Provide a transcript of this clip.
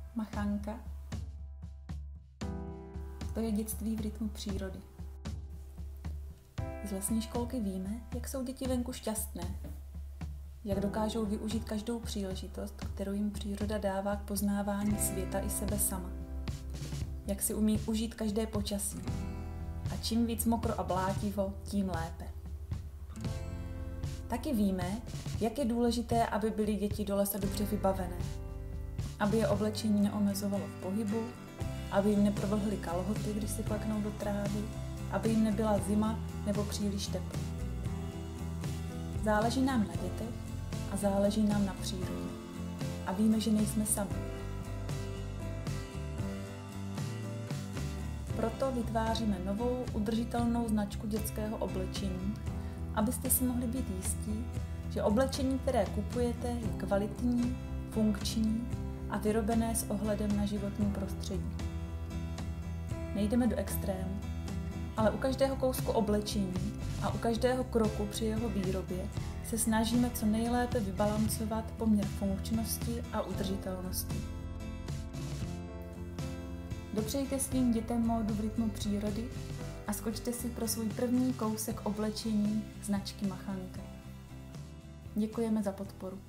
Machanka. To je dětství v rytmu přírody. Z lesní školky víme, jak jsou děti venku šťastné, jak dokážou využít každou příležitost, kterou jim příroda dává k poznávání světa i sebe sama. Jak si umí užít každé počasí. A čím víc mokro a blátivo, tím lépe. Taky víme, jak je důležité, aby byly děti do lesa dobře vybavené. Aby je oblečení neomezovalo v pohybu, aby jim neprovlhly kalhoty, když si kleknou do trávy, aby jim nebyla zima nebo příliš teplo. Záleží nám na dětech a záleží nám na přírodě. A víme, že nejsme sami. Proto vytváříme novou udržitelnou značku dětského oblečení, abyste si mohli být jistí, že oblečení, které kupujete, je kvalitní, funkční a vyrobené s ohledem na životní prostředí. Nejdeme do extrému, ale u každého kousku oblečení a u každého kroku při jeho výrobě se snažíme co nejlépe vybalancovat poměr funkčnosti a udržitelnosti. Dopřejte svým dětem módu v rytmu přírody a skočte si pro svůj první kousek oblečení značky Machanka. Děkujeme za podporu.